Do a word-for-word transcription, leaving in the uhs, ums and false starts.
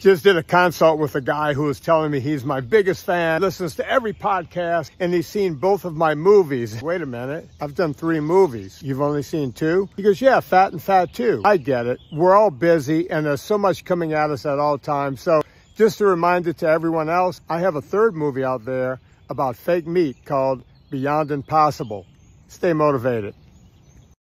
Just did a consult with a guy who was telling me he's my biggest fan, listens to every podcast, and he's seen both of my movies. Wait a minute, I've done three movies. You've only seen two? He goes, yeah, Fat and Fat two. I get it. We're all busy, and there's so much coming at us at all times. So just a reminder to everyone else, I have a third movie out there about fake meat called Beyond Impossible. Stay motivated.